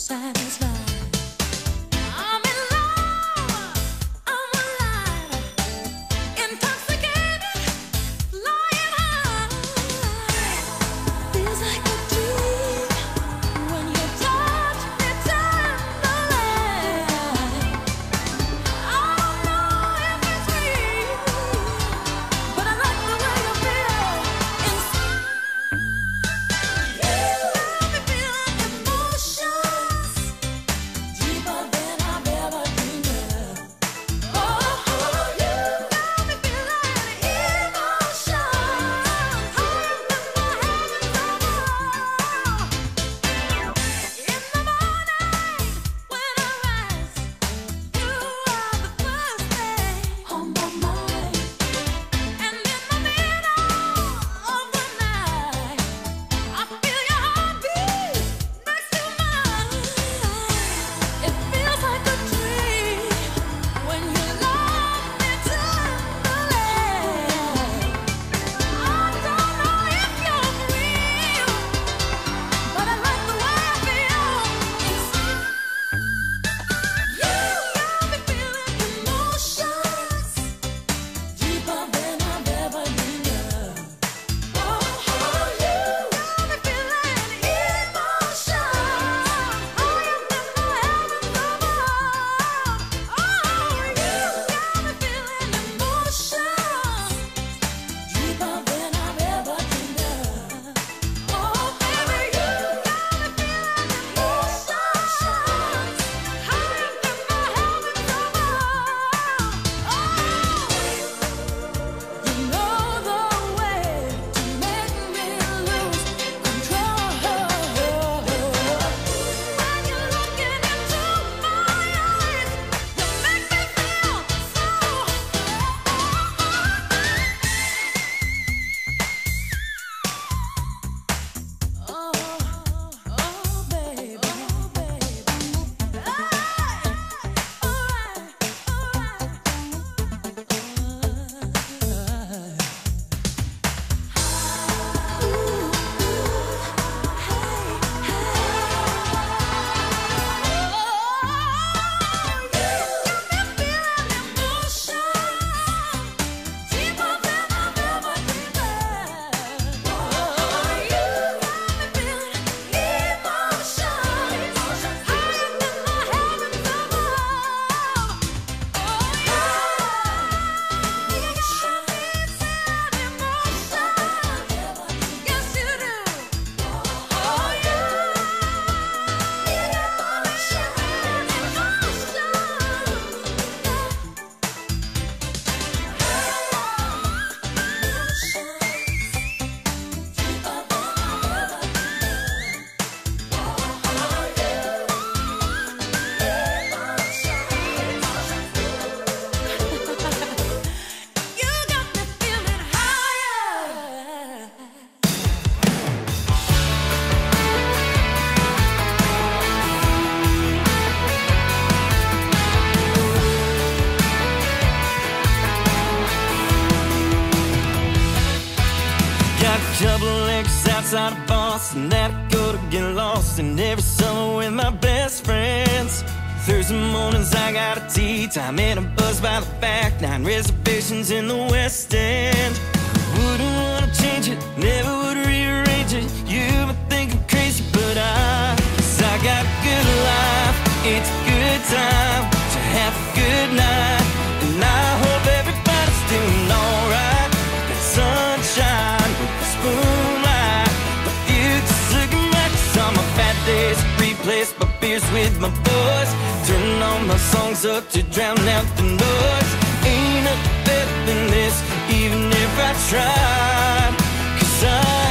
Couple acres outside of Boston that I go to get lost in every summer with my best friends. Thursday mornings I got a tea time and a buzz by the back nine, reservations in the West End. Wouldn't wanna change it, never would rearrange it. You might think I'm crazy, but cause I got a good life. It's a good time to have a good night, and I hope everybody's doing alright. Got sunshine with this moonlight, the future's looking right. 'Cause on my bad days replaced by beers with my boys, turning all my songs up to drown out the noise. Ain't nothing better than this, even if I tried. 'Cause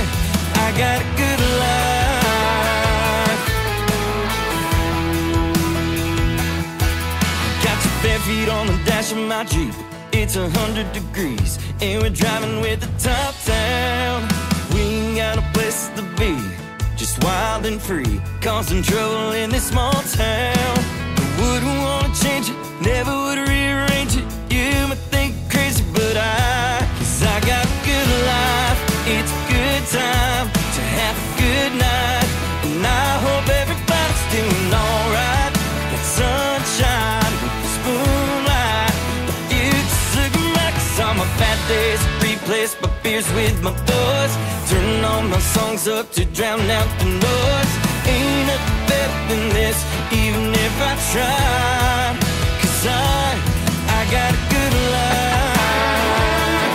I got a good life. Got your bare feet on the dash of my Jeep. It's 100 degrees and we're driving with the top down. We ain't got a place to be, just wild and free, causing trouble in this small town. I wouldn't wanna change it, never would rearrange it. You might think crazy, but cause I got a good life. It's a good time to have a good night, and I hope everybody's doing all replaced by beers with my boys. Turning all my songs up to drown out the noise. Ain't nothing better than this, even if I try. 'Cause I got a good life.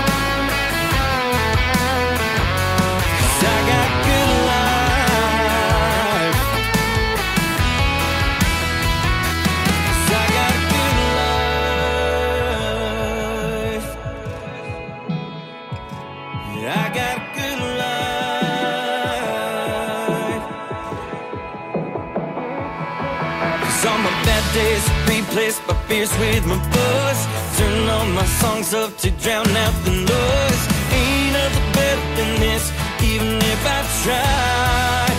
'Cause I got a good life. 'Cause I got a good life. Yeah, I got a good life. 'Cause all my bad days replaced by beers with my boys. Turn all my songs up to drown out the noise. Ain't nothing better than this, even if I try.